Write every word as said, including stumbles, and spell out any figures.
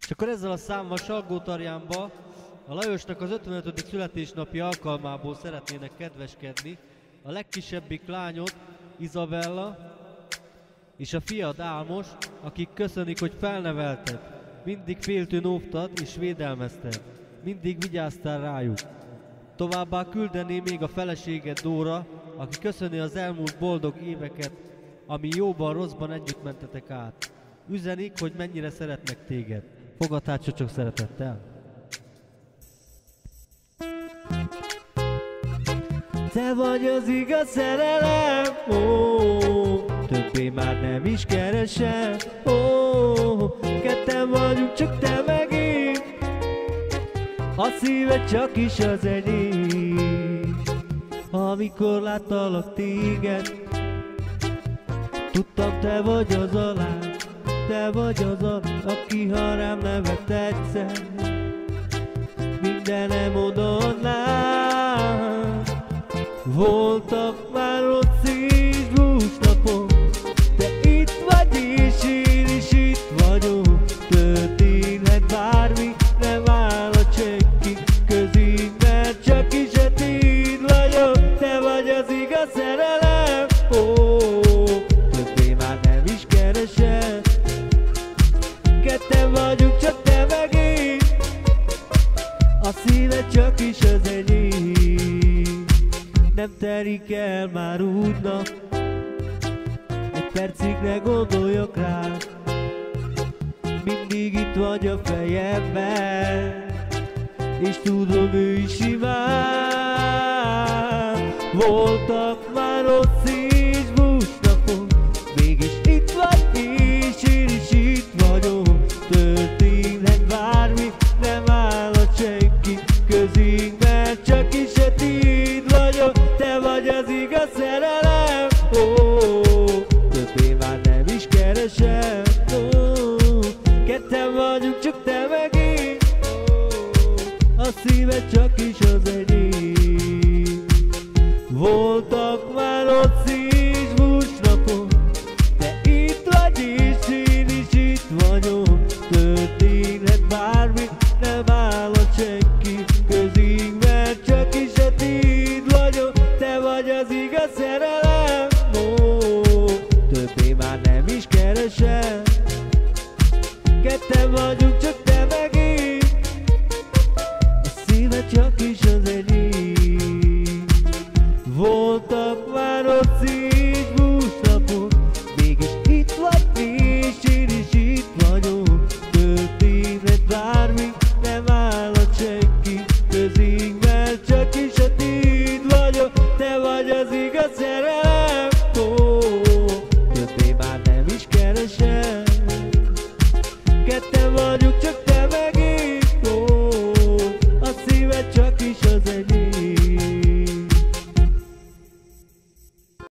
És akkor ezzel a számmal Salgótarjánba a Lajosnak az ötvenötödik születésnapi alkalmából szeretnének kedveskedni a legkisebbik lányod, Izabella, és a fiad Álmos, akik köszönik, hogy felnevelted, mindig féltőn óvtad és védelmezted, mindig vigyáztál rájuk. Továbbá küldené még a feleséged Dóra, aki köszöni az elmúlt boldog éveket, ami jóban, rosszban együtt mentetek át. Üzenik, hogy mennyire szeretnek téged. Fogadd hát csak szeretettel. Te vagy az igaz szerelem, ó, többé már nem is keresem, ó, ketten vagyunk, csak te meg én, a szíved csak is az enyém. Amikor láttalak téged, tudtam, te vagy az a lány, te vagy az a, aki ha rám nevet egyszer, mindenem odaadnám. Voltak már ott szív búcsnapok, te itt vagy és én is itt vagyok. Történhet bármi, nem állhat senki közénk, mert csak is a tiéd vagyok. Te vagy az igaz szerelem, ó, többé már nem is keresem. Ketten vagyunk, csak te meg én, a szíved csak is az enyém. Nem terik el már útnak, egy percig ne gondoljak rá, mindig itt vagy a fejemben, és tudom, ő is imádj. Voltak már ott szív búcsnapok, mégis itt vagy, és én is itt vagyok. Történhet bármi, nem állhat senki közénk, mert csak is a tiéd vagyok. Te vagy az igaz szerelem, ó, többé már nem is keresem, ó, ketten vagyunk, csak te meg én, ó, a szíved csak is az enyém. Voltak